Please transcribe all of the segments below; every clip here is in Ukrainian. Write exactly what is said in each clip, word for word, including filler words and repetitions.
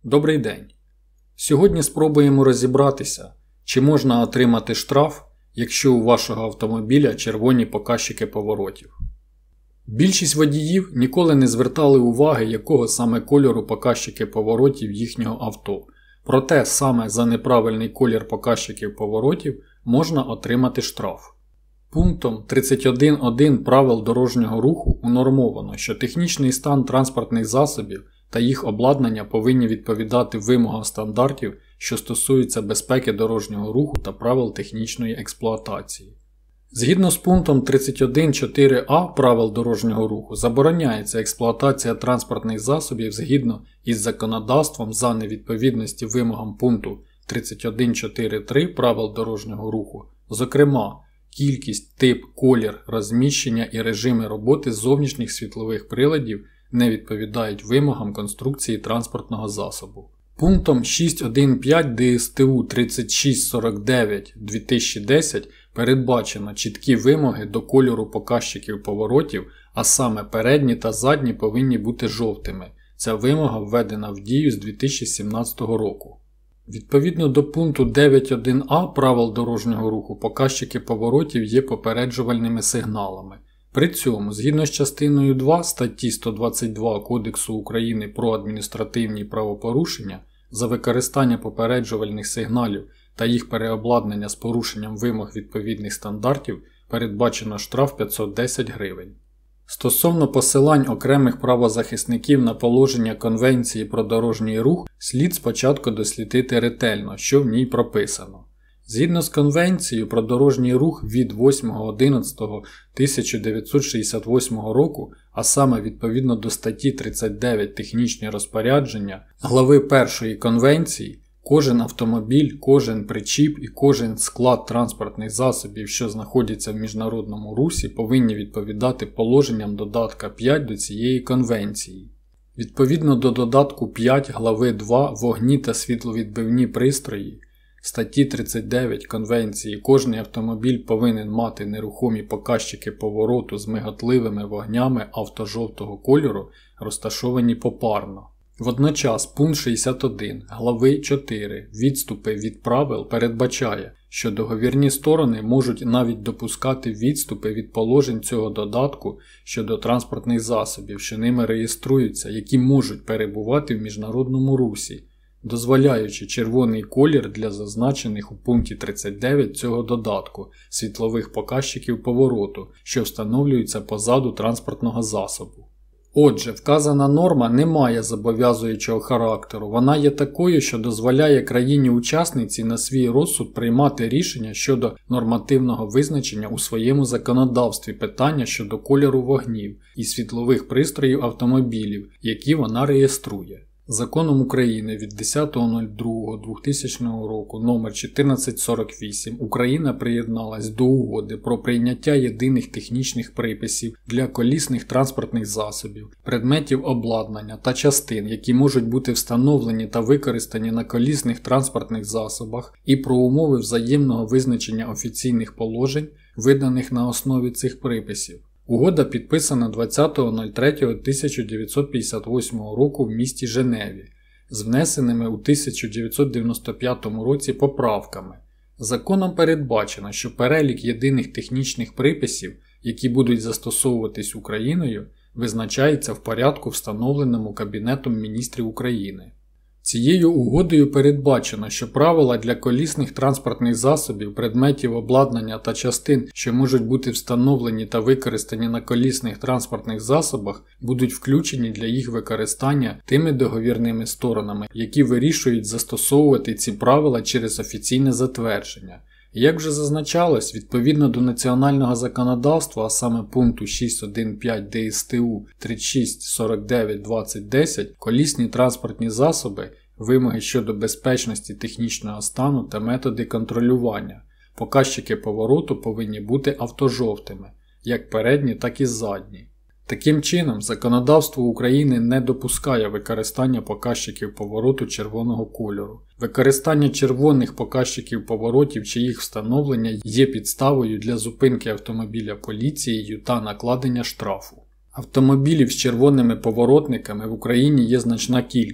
Добрий день! Сьогодні спробуємо розібратися, чи можна отримати штраф, якщо у вашого автомобіля червоні показчики поворотів. Більшість водіїв ніколи не звертали уваги, якого саме кольору показчики поворотів їхнього авто. Проте саме за неправильний колір показчиків поворотів можна отримати штраф. Пунктом тридцять один точка один правил дорожнього руху унормовано, що технічний стан транспортних засобів та їх обладнання повинні відповідати вимогам стандартів, що стосуються безпеки дорожнього руху та правил технічної експлуатації. Згідно з пунктом тридцять один точка чотири а правил дорожнього руху забороняється експлуатація транспортних засобів згідно із законодавством за невідповідності вимогам пункту тридцять один точка чотири три правил дорожнього руху, зокрема, кількість, тип, колір, розміщення і режими роботи зовнішніх світлових приладів не відповідають вимогам конструкції транспортного засобу. Пунктом шість точка один точка п'ять Д С Т У тридцять шість сорок дев'ять дві тисячі десять передбачено чіткі вимоги до кольору показчиків поворотів, а саме передні та задні повинні бути жовтими. Ця вимога введена в дію з дві тисячі сімнадцятого року. Відповідно до пункту дев'ять точка один а правил дорожнього руху показчики поворотів є попереджувальними сигналами. При цьому, згідно з частиною два статті сто двадцять два Кодексу України про адміністративні правопорушення, за використання попереджувальних сигналів та їх переобладнання з порушенням вимог відповідних стандартів передбачено штраф п'ятсот десять гривень. Стосовно посилань окремих правозахисників на положення Конвенції про дорожній рух, слід спочатку дослідити ретельно, що в ній прописано. Згідно з Конвенцією про дорожній рух від восьмого одинадцятого тисяча дев'ятсот шістдесят восьмого року, а саме відповідно до статті тридцять дев'ять технічні розпорядження, глави першої Конвенції, кожен автомобіль, кожен причіп і кожен склад транспортних засобів, що знаходяться в міжнародному русі, повинні відповідати положенням додатка п'ять до цієї Конвенції. Відповідно до додатку п'ять глави два «Вогні та світловідбивні пристрої» статті тридцять дев'ять Конвенції кожний автомобіль повинен мати нерухомі показчики повороту з миготливими вогнями автожовтого кольору, розташовані попарно. Водночас пункт шістдесят один глави чотири «Відступи від правил» передбачає, що договірні сторони можуть навіть допускати відступи від положень цього додатку щодо транспортних засобів, що ними реєструються, які можуть перебувати в міжнародному русі, дозволяючи червоний колір для зазначених у пункті тридцять дев'ять цього додатку світлових показчиків повороту, що встановлюються позаду транспортного засобу. Отже, вказана норма не має зобов'язуючого характеру, вона є такою, що дозволяє країні-учасниці на свій розсуд приймати рішення щодо нормативного визначення у своєму законодавстві питання щодо кольору вогнів і світлових пристроїв автомобілів, які вона реєструє. Законом України від десятого другого двохтисячного року номер чотирнадцять сорок вісім Україна приєдналась до Угоди про прийняття єдиних технічних приписів для колісних транспортних засобів, предметів обладнання та частин, які можуть бути встановлені та використані на колісних транспортних засобах, і про умови взаємного визначення офіційних положень, виданих на основі цих приписів. Угода підписана двадцятого третього тисяча дев'ятсот п'ятдесят восьмого року в місті Женеві, з внесеними у тисяча дев'ятсот дев'яносто п'ятому році поправками. Законом передбачено, що перелік єдиних технічних приписів, які будуть застосовуватись Україною, визначається в порядку, встановленому Кабінетом міністрів України. Цією угодою передбачено, що правила для колісних транспортних засобів, предметів обладнання та частин, що можуть бути встановлені та використані на колісних транспортних засобах, будуть включені для їх використання тими договірними сторонами, які вирішують застосовувати ці правила через офіційне затвердження. Як вже зазначалось, відповідно до національного законодавства, а саме пункту шість точка один точка п'ять Д С Т У тридцять шість сорок дев'ять двадцять десять, колісні транспортні засоби, вимоги щодо безпечності технічного стану та методи контролювання, показчики повороту повинні бути автожовтими, як передні, так і задні. Таким чином, законодавство України не допускає використання показчиків повороту червоного кольору. Використання червоних показчиків поворотів чи їх встановлення є підставою для зупинки автомобіля поліцією та накладення штрафу. Автомобілів з червоними поворотниками в Україні є значна кількість.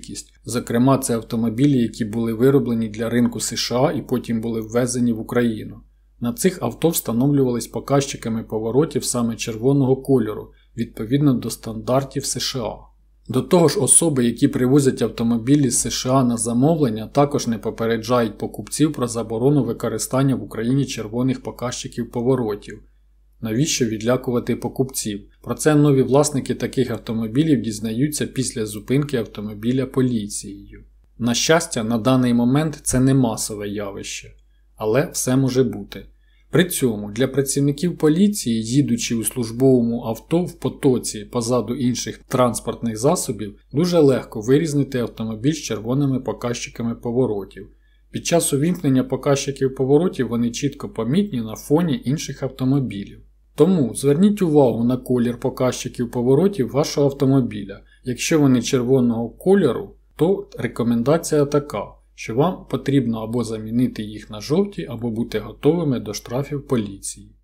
Зокрема, це автомобілі, які були вироблені для ринку США і потім були ввезені в Україну. На цих авто встановлювались показчиками поворотів саме червоного кольору, відповідно до стандартів США. До того ж, особи, які привозять автомобілі з США на замовлення, також не попереджають покупців про заборону використання в Україні червоних показчиків поворотів. Навіщо відлякувати покупців? Про це нові власники таких автомобілів дізнаються після зупинки автомобіля поліцією. На щастя, на даний момент це не масове явище. Але все може бути. При цьому для працівників поліції, їдучи у службовому авто в потоці позаду інших транспортних засобів, дуже легко вирізнити автомобіль з червоними показчиками поворотів. Під час увімкнення показчиків поворотів вони чітко помітні на фоні інших автомобілів. Тому зверніть увагу на колір показчиків поворотів вашого автомобіля. Якщо вони червоного кольору, то рекомендація така, що вам потрібно або замінити їх на жовті, або бути готовими до штрафів поліції.